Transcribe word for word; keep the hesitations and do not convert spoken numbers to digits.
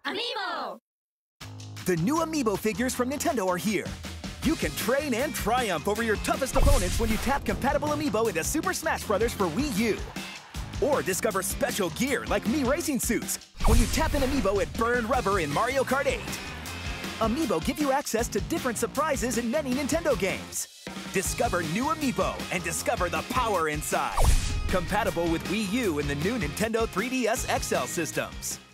Amiibo! The new amiibo figures from Nintendo are here. You can train and triumph over your toughest opponents when you tap compatible amiibo into Super Smash Bros. For Wii U. Or discover special gear like Mii Racing Suits when you tap an amiibo at Burn Rubber in Mario Kart eight. Amiibo give you access to different surprises in many Nintendo games. Discover new amiibo and discover the power inside. Compatible with Wii U and the new Nintendo three D S X L systems.